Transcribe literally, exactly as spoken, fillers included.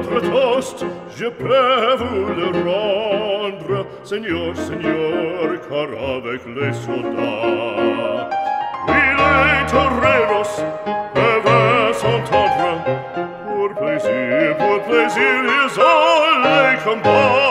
votre toast, je peux vous le rendre, Seigneur, Seigneur, car avec les soldats